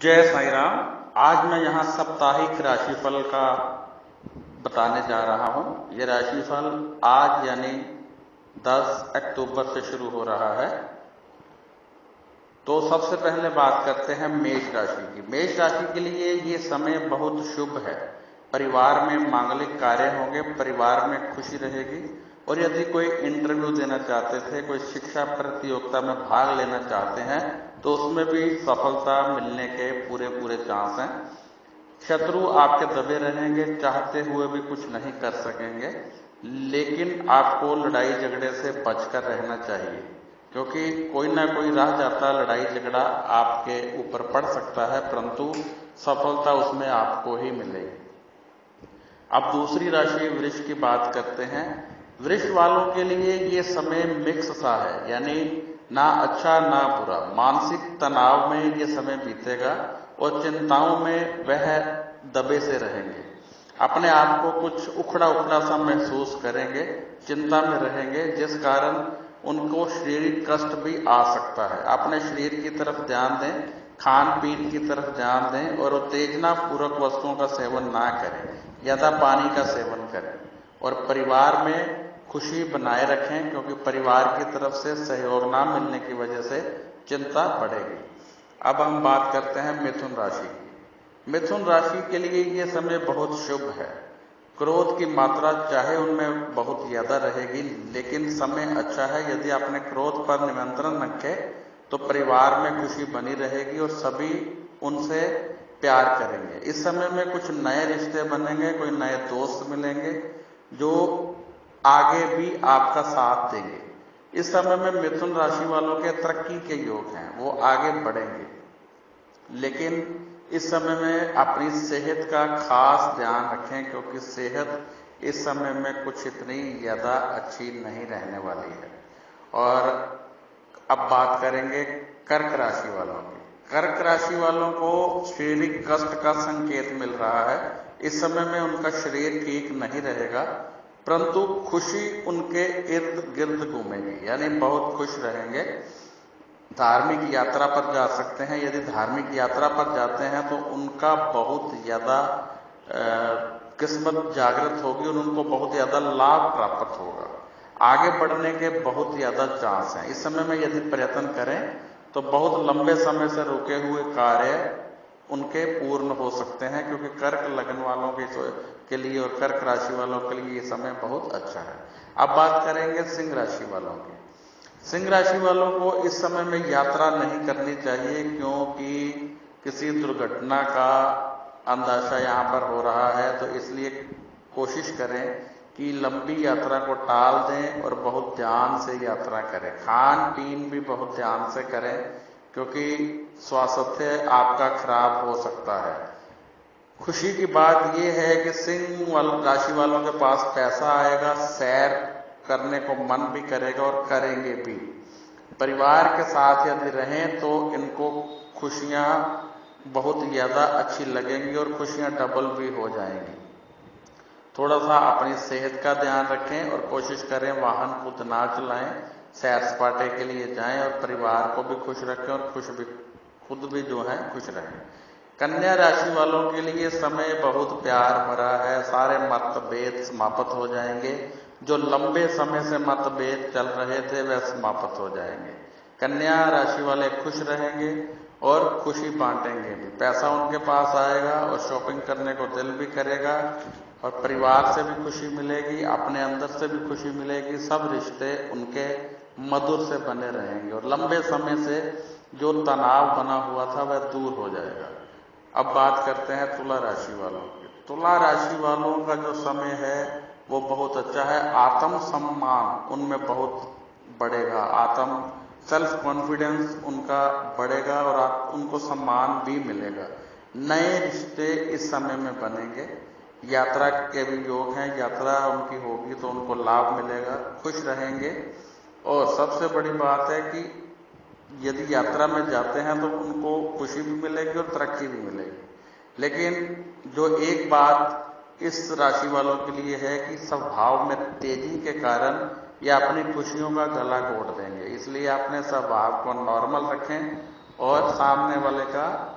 जय साईं राम। आज मैं यहाँ साप्ताहिक राशिफल का बताने जा रहा हूँ। ये राशिफल आज यानी 10 अक्टूबर से शुरू हो रहा है। तो सबसे पहले बात करते हैं मेष राशि की। मेष राशि के लिए ये समय बहुत शुभ है। परिवार में मांगलिक कार्य होंगे, परिवार में खुशी रहेगी। और यदि कोई इंटरव्यू देना चाहते थे, कोई शिक्षा प्रतियोगिता में भाग लेना चाहते हैं, तो उसमें भी सफलता मिलने के पूरे चांस हैं। शत्रु आपके दबे रहेंगे, चाहते हुए भी कुछ नहीं कर सकेंगे, लेकिन आपको लड़ाई झगड़े से बचकर रहना चाहिए, क्योंकि कोई ना कोई राह जाता लड़ाई झगड़ा आपके ऊपर पड़ सकता है, परंतु सफलता उसमें आपको ही मिलेगी। अब दूसरी राशि वृष की बात करते हैं। वृष वालों के लिए ये समय मिक्स सा है, यानी ना अच्छा ना बुरा। मानसिक तनाव में ये समय बीतेगा और चिंताओं में वह दबे से रहेंगे। अपने आप को कुछ उखड़ा उखड़ा सा महसूस करेंगे, चिंता में रहेंगे, जिस कारण उनको शारीरिक कष्ट भी आ सकता है। अपने शरीर की तरफ ध्यान दें, खान पीन की तरफ ध्यान दें और उत्तेजना पूर्वक वस्तुओं का सेवन ना करें, ज्यादा पानी का सेवन करें और परिवार में खुशी बनाए रखें, क्योंकि परिवार की तरफ से सहयोग ना मिलने की वजह से चिंता बढ़ेगी। अब हम बात करते हैं मिथुन राशि की। मिथुन राशि के लिए ये समय बहुत शुभ है। क्रोध की मात्रा चाहे उनमें बहुत ज्यादा रहेगी, लेकिन समय अच्छा है। यदि आपने क्रोध पर नियंत्रण रखे तो परिवार में खुशी बनी रहेगी और सभी उनसे प्यार करेंगे। इस समय में कुछ नए रिश्ते बनेंगे, कोई नए दोस्त मिलेंगे जो आगे भी आपका साथ देंगे। इस समय में मिथुन राशि वालों के तरक्की के योग हैं, वो आगे बढ़ेंगे, लेकिन इस समय में अपनी सेहत का खास ध्यान रखें, क्योंकि सेहत इस समय में कुछ इतनी ज्यादा अच्छी नहीं रहने वाली है। और अब बात करेंगे कर्क राशि वालों की। कर्क राशि वालों को शारीरिक कष्ट का संकेत मिल रहा है। इस समय में उनका शरीर ठीक नहीं रहेगा, परंतु खुशी उनके इर्द गिर्द घूमेगी, यानी बहुत खुश रहेंगे। धार्मिक यात्रा पर जा सकते हैं। यदि धार्मिक यात्रा पर जाते हैं तो उनका बहुत ज्यादा किस्मत जागृत होगी और उनको बहुत ज्यादा लाभ प्राप्त होगा। आगे बढ़ने के बहुत ज्यादा चांस हैं। इस समय में यदि प्रयत्न करें तो बहुत लंबे समय से रुके हुए कार्य उनके पूर्ण हो सकते हैं, क्योंकि कर्क लग्न वालों के लिए और कर्क राशि वालों के लिए ये समय बहुत अच्छा है। अब बात करेंगे सिंह राशि वालों की। सिंह राशि वालों को इस समय में यात्रा नहीं करनी चाहिए, क्योंकि किसी दुर्घटना का अंदाजा यहाँ पर हो रहा है। तो इसलिए कोशिश करें कि लंबी यात्रा को टाल दें और बहुत ध्यान से यात्रा करें। खान पीन भी बहुत ध्यान से करें, क्योंकि स्वास्थ्य आपका खराब हो सकता है। खुशी की बात यह है कि सिंह राशि वालों के पास पैसा आएगा, सैर करने को मन भी करेगा और करेंगे भी। परिवार के साथ यदि रहें तो इनको खुशियां बहुत ज्यादा अच्छी लगेंगी और खुशियां डबल भी हो जाएंगी। थोड़ा सा अपनी सेहत का ध्यान रखें और कोशिश करें वाहन खुद ना चलाएं, सैर सपाटे के लिए जाएं और परिवार को भी खुश रखें और खुद भी जो है खुश रहें। कन्या राशि वालों के लिए समय बहुत प्यार भरा है। सारे मतभेद समाप्त हो जाएंगे। जो लंबे समय से मतभेद चल रहे थे वह समाप्त हो जाएंगे। कन्या राशि वाले खुश रहेंगे और खुशी बांटेंगे भी। पैसा उनके पास आएगा और शॉपिंग करने को दिल भी करेगा और परिवार से भी खुशी मिलेगी, अपने अंदर से भी खुशी मिलेगी। सब रिश्ते उनके मधुर से बने रहेंगे और लंबे समय से जो तनाव बना हुआ था वह दूर हो जाएगा। अब बात करते हैं तुला राशि वालों की। तुला राशि वालों का जो समय है वो बहुत अच्छा है। आत्म सम्मान उनमें बहुत बढ़ेगा, आत्म सेल्फ कॉन्फिडेंस उनका बढ़ेगा और उनको सम्मान भी मिलेगा। नए रिश्ते इस समय में बनेंगे। यात्रा के भी योग हैं, यात्रा उनकी होगी तो उनको लाभ मिलेगा, खुश रहेंगे। और सबसे बड़ी बात है कि यदि यात्रा में जाते हैं तो उनको खुशी भी मिलेगी और तरक्की भी मिलेगी। लेकिन जो एक बात इस राशि वालों के लिए है कि स्वभाव में तेजी के कारण ये अपनी खुशियों का गला घोट देंगे। इसलिए अपने स्वभाव को नॉर्मल रखें और सामने वाले का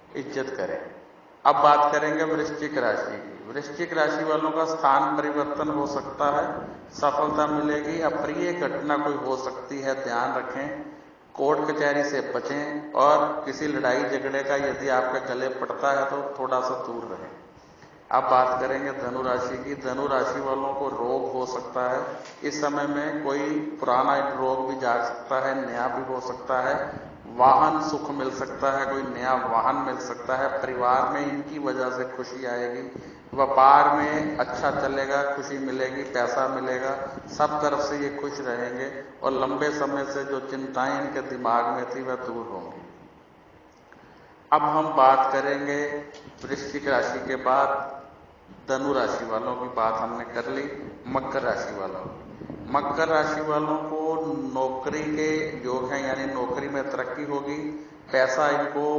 इज्जत करें। अब बात करेंगे वृश्चिक राशि की। वृश्चिक राशि वालों का स्थान परिवर्तन हो सकता है, सफलता मिलेगी, अप्रिय घटना कोई हो सकती है, ध्यान रखें। कोर्ट कचहरी से बचें और किसी लड़ाई झगड़े का यदि आपके गले पड़ता है तो थोड़ा सा दूर रहें। अब बात करेंगे धनु राशि की। धनु राशि वालों को रोग हो सकता है। इस समय में कोई पुराना रोग भी जा सकता है, नया भी हो सकता है। वाहन सुख मिल सकता है, कोई नया वाहन मिल सकता है। परिवार में इनकी वजह से खुशी आएगी। व्यापार में अच्छा चलेगा, खुशी मिलेगी, पैसा मिलेगा, सब तरफ से ये खुश रहेंगे और लंबे समय से जो चिंताएं इनके दिमाग में थी वह दूर होंगी। अब हम बात करेंगे वृश्चिक राशि के बाद धनु राशि वालों की बात हमने कर ली। मकर राशि वालों, मकर राशि वालों को नौकरी के योग हैं, यानी नौकरी में तरक्की होगी। पैसा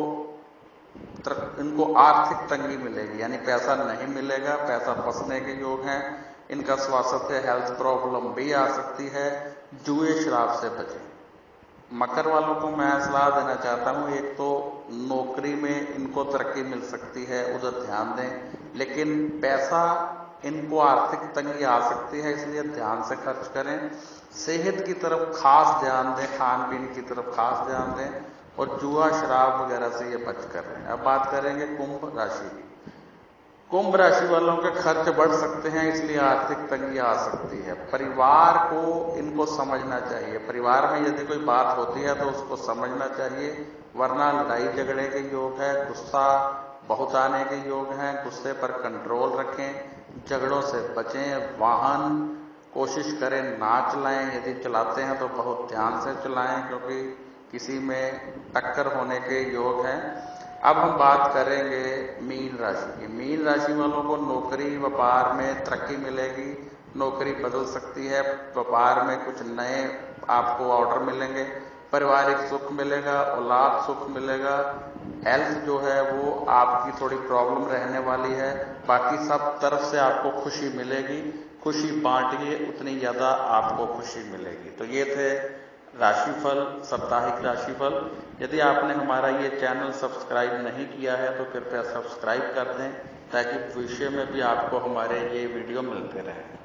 इनको आर्थिक तंगी मिलेगी, यानी पैसा नहीं मिलेगा, पैसा फंसने के योग हैं। इनका स्वास्थ्य हेल्थ प्रॉब्लम भी आ सकती है। जुए शराब से बचें। मकर वालों को मैं सलाह देना चाहता हूं, एक तो नौकरी में इनको तरक्की मिल सकती है, उधर ध्यान दें, लेकिन पैसा इनको आर्थिक तंगी आ सकती है, इसलिए ध्यान से खर्च करें। सेहत की तरफ खास ध्यान दें, खान पीन की तरफ खास ध्यान दें और जुआ शराब वगैरह से ये बच कर रहे हैं। अब बात करेंगे कुंभ राशि की। कुंभ राशि वालों के खर्च बढ़ सकते हैं, इसलिए आर्थिक तंगी आ सकती है। परिवार को इनको समझना चाहिए। परिवार में यदि कोई बात होती है तो उसको समझना चाहिए, वरना लड़ाई झगड़े के योग है, गुस्सा बहुत आने के योग हैं। गुस्से पर कंट्रोल रखें, झगड़ों से बचें। वाहन कोशिश करें ना चलाएं, यदि चलाते हैं तो बहुत ध्यान से चलाएं, क्योंकि किसी में टक्कर होने के योग हैं। अब हम बात करेंगे मीन राशि की। मीन राशि वालों को नौकरी व्यापार में तरक्की मिलेगी, नौकरी बदल सकती है, व्यापार में कुछ नए आपको ऑर्डर मिलेंगे, पारिवारिक सुख मिलेगा, औलाद सुख मिलेगा। हेल्थ जो है वो आपकी थोड़ी प्रॉब्लम रहने वाली है, बाकी सब तरफ से आपको खुशी मिलेगी। खुशी बांटिए, उतनी ज्यादा आपको खुशी मिलेगी। तो ये थे राशिफल, साप्ताहिक राशिफल। यदि आपने हमारा ये चैनल सब्सक्राइब नहीं किया है तो कृपया सब्सक्राइब कर दें, ताकि भविष्य में भी आपको हमारे ये वीडियो मिलते रहें।